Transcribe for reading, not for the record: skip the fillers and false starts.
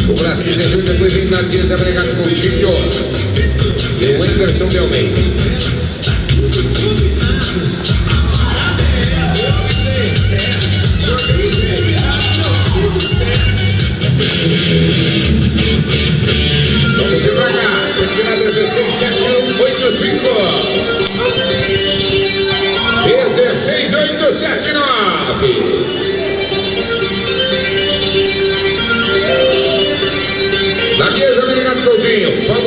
O Brasil deixou depois em Matias Abregado Coutinho. E o Anderson de Almeida. Vamos devagar. Terminar 16, 7, 1, 8, 5. 16, 8, 7, 9. Matias Abregado Coutinho.